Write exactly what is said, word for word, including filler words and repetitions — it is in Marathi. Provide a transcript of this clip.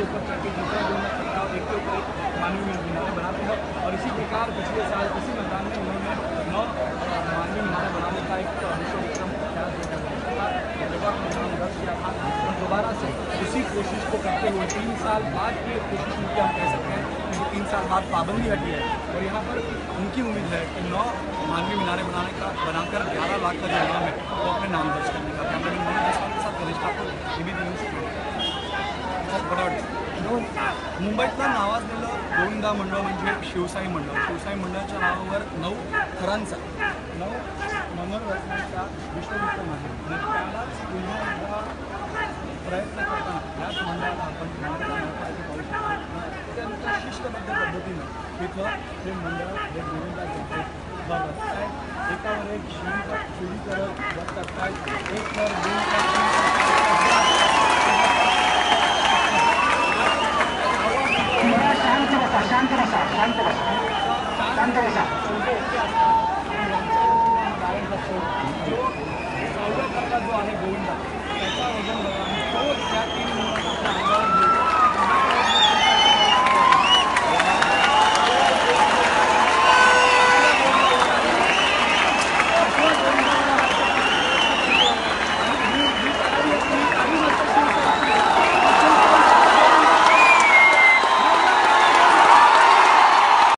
ऊपर चढ़ के दूसरा जोन में खत्ता एक के ऊपर एक मानवीय मीनारे बनाते हैं। और इसी प्रकार पिछले साल इसी मैदान में उन्होंने नौ मानवीय मीनारे बनाने का एक विश्व विक्रम प्रयास किया था और दोबारा से उसी कोशिश को करते हुए तीन साल बाद की कोशिश उनकी हम कह सकते हैं, क्योंकि तीन साल बाद पाबंदी हटी है और यहाँ पर उनकी उम्मीद है कि नौ मानवीय मीनारे बनाने का बनाकर ग्यारह लाख का जो इनाम है वो अपने नाम दर्ज करने का। कैमरामैन मनोज के साथ गणेश ठाकुर, एबीपी न्यूज, बरोड। मुंबईतलं नावाजलेलं गोविंदा मंडळ म्हणजे शिवसाई मंडळ। शिवसाई मंडळाच्या नावावर नऊ थरांचा नऊ मनोरंजनाचा विश्वविक्रम आहे आणि त्यालाच पुन्हा एकदा प्रयत्न करताना याच मंडळाला आपण अत्यंत शिस्तबद्ध पद्धतीनं इथं हे मंडळ हे गोविंदा जयंती बघत काय एकावर एक शिडी शिडी करत बघतात काय एक तर दोन शांत बसा शांत बसा शांत बसा शांत बसा जो चौदा जो आहे गोविंदा त्याचा वजन बघा तो त्या तीन